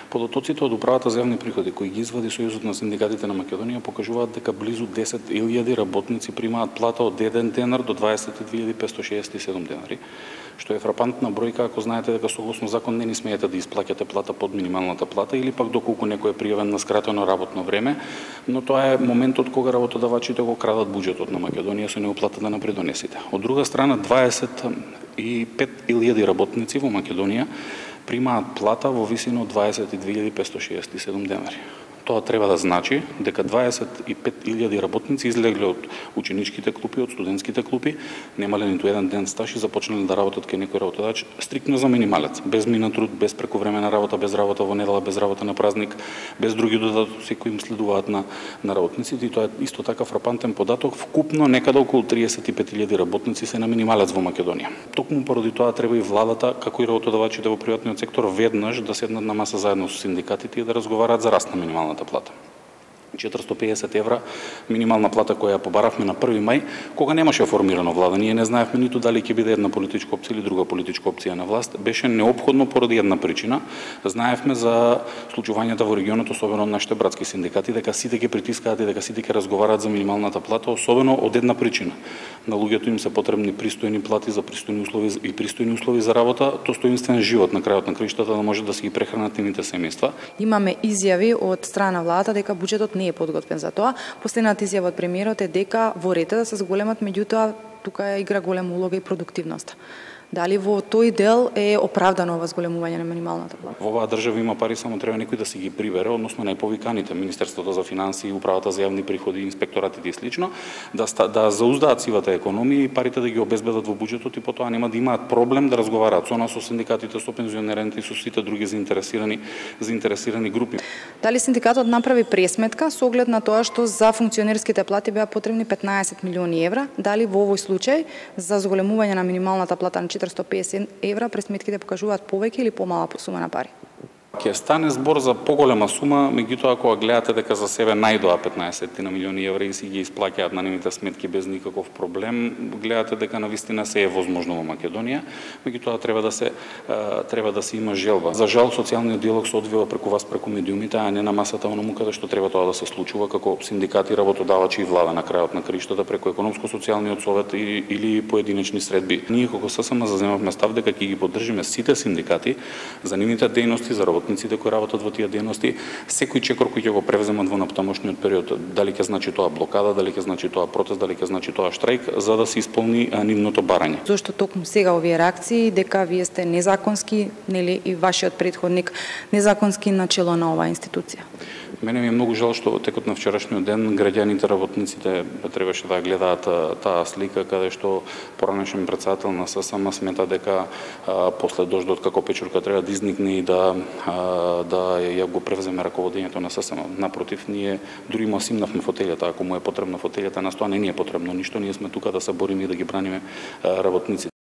Податоците од управата за јавни приходи кои ги извади Сојузот на синдикатите на Македонија покажуваат дека близу 10.000 работници примаат плата од 1 денар до 22.567 денари, што е фрапантна бројка ако знаете дека согласно закон не ни смеете да исплаќате плата под минималната плата или пак доколку некој е пријавен на скратено работно време, но тоа е моментот кога работодавачите го крадат буџетот на Македонија со неуплатата на придонесите. Од друга страна, 25.000 работници во Македонија примаат плата во висина од 22.567 денари. Тоа треба да значи дека 25.000 работници излегле од ученичките клупи, од студентските клупи, немале ниту еден ден стаж и започнале да работат кај некој работодач стриктно за минималец, без минат труд, без прековремена работа, без работа во недела, без работа на празник, без други додатоци кои им следуваат на работниците. И тоа е исто така фрапантен податок. Вкупно некаде околу 35.000 работници се на минималец во Македонија. Токму поради тоа треба и владата, како и работодавачите во приватниот сектор, веднаш да седнат на маса заедно со синдикатите и да разговараат за раст на минималната плата. 450 евра минимална плата која ја побаравме на 1 мај, кога немаше формирано влада. Ние не знаевме ниту дали ќе биде една политичка опција или друга политичка опција на власт. Беше неопходно поради една причина. Знаевме за случувањата во регионот, особено од нашите братски синдикати, дека сите ќе притискаат и дека сите ќе разговараат за минималната плата, особено од една причина. На луѓето им се потребни пристојни плати за пристојни услови и пристојни услови за работа, достоинствен живот на крајот на краиштата да може да се ги прехранат нивните семејства. Имаме изјави од страна владата дека буџетот не е подготвен за тоа. Последната изјава од премиерот е дека во ред да се зголемат, меѓутоа тука игра голема улога и продуктивноста. Дали во тој дел е оправдано ова зголемување на минималната плата? Во оваа држава има пари, само треба некој да си ги прибере, односно најповиканите, Министерството за финансии, Управата за јавни приходи, инспекторатите и слично, да зауздаат сивата економија и парите да ги обезбедат во буџетот и потоа нема да имаат проблем да разговараат со нас, со синдикатите, со пензионерите и со сите други заинтересирани групи. Дали синдикатот направи пресметка со оглед на тоа што за функционерските плати беа потребни 15 милиони евра? Дали во овој случај за зголемување на минималната плата на 450 евра пресметките покажуваат повеќе или помала сума на пари? Ќе стане збор за поголема сума, меѓутоа кога гледате дека за себе најдоа 15 на милиони евра и си ги исплаќаат на нивните сметки без никаков проблем, гледате дека навистина се е возможно во Македонија, меѓутоа треба да се има желба. За жал социјалниот диалог се одвива преку вас, преку медиумите, а не на масата онаму каде што треба тоа да се случува како синдикати, работодавачи и влада на крајот на краиштата преку економско-социјалниот совет или поединечни средби. Ние како ССМ заземавме став дека ќе ги поддржиме сите синдикати за нивните дејности, за работниците кои работат во тие дејности, секој чекор кој ќе го превземат во наптамошниот период, дали ќе значи тоа блокада, дали ќе значи тоа протест, дали ќе значи тоа штрајк, за да се исполни нивното барање. Зошто токму сега овие реакции дека вие сте незаконски, нели и вашиот претходник незаконски начело на оваа институција? Мене ми е многу жал што текот на вчерашниот ден граѓаните, работниците требаше да гледаат таа слика каде што поранешен претседател на ССМ смета дека после дождот како печурка треба да изникне и да ја го превземе раководењето на ССМ. Напротив, ние дури му симнавме фотелјата, ако му е потребна фотелјата, нас тоа не ни е потребно ништо, ние сме тука да се бориме и да ги браниме работниците.